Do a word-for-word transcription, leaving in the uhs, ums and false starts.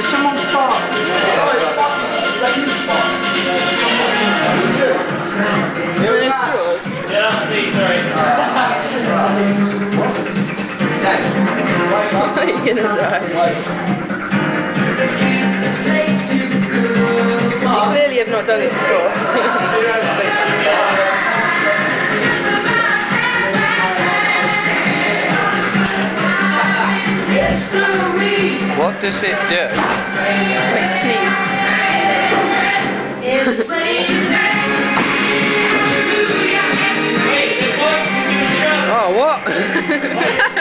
Did someone fart? Is there no straws? Yeah, please, sorry. Are you gonna die? You clearly have not done this before. What does it do? Makes you sneeze. Oh, what?